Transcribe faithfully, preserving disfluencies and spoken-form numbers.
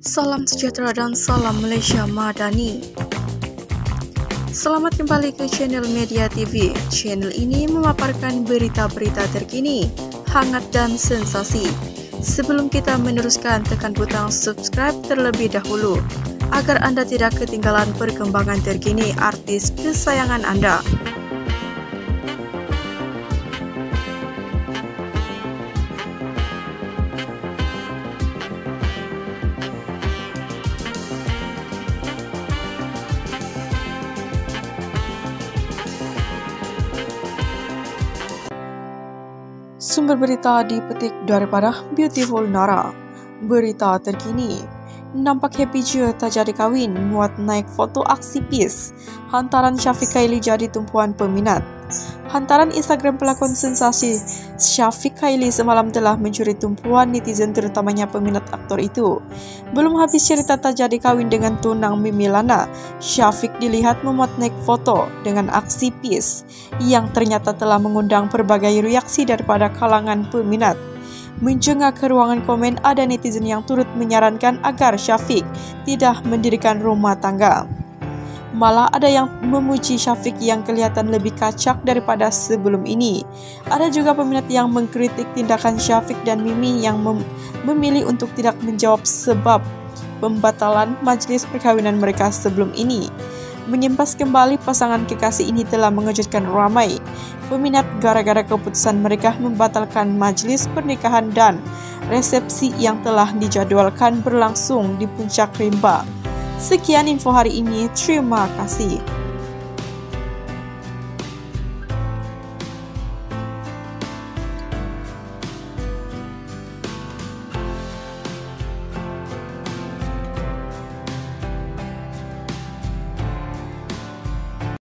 Salam sejahtera dan salam Malaysia Madani. Selamat kembali ke channel Media T V. Channel ini memaparkan berita-berita terkini, hangat dan sensasi. Sebelum kita meneruskan, tekan butang subscribe terlebih dahulu agar anda tidak ketinggalan perkembangan terkini artis kesayangan anda. Sumber berita dipetik daripada Beautiful Nara. Berita terkini, nampak happy je tak jadi kahwin, muat naik foto aksi peace. Hantaran Syafiq Khaily jadi tumpuan peminat. Hantaran Instagram pelakon sensasi Syafiq Khaily semalam telah mencuri tumpuan netizen, terutamanya peminat aktor itu. Belum habis cerita tak jadi kahwin dengan tunang Mimi Lana, Syafiq dilihat memuat naik foto dengan aksi peace yang ternyata telah mengundang berbagai reaksi daripada kalangan peminat. Menjengah ke ruangan komen, ada netizen yang turut menyarankan agar Syafiq tidak mendirikan rumah tangga. Malah ada yang memuji Syafiq yang kelihatan lebih kacak daripada sebelum ini. Ada juga peminat yang mengkritik tindakan Syafiq dan Mimi yang mem memilih untuk tidak menjawab sebab pembatalan majlis perkawinan mereka sebelum ini. Menyempas kembali pasangan kekasih ini telah mengejutkan ramai peminat gara-gara keputusan mereka membatalkan majlis pernikahan dan resepsi yang telah dijadwalkan berlangsung di Puncak Rimba. Sekian info hari ini, terima kasih.